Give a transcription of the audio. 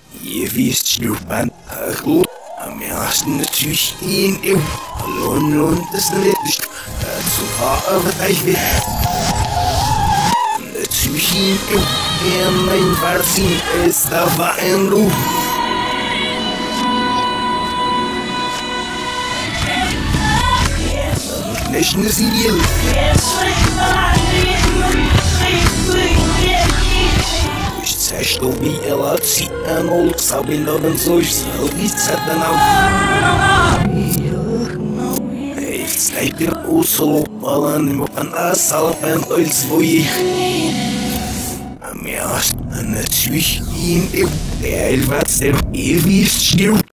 Ihr wisst, Schnurrband, hallo, am ersten natürlich ihn, und das nicht, dazu war aber ich will. Natürlich ihn, mein Varzin ist aber ein Ruf. Nicht nur sie will. Что била цветанул, сабиновым злой цветанул. Эй, снайпер усул, палан, мопан асал, пентоль свой. А мяс, на цвих им, эльвацер, и вишню.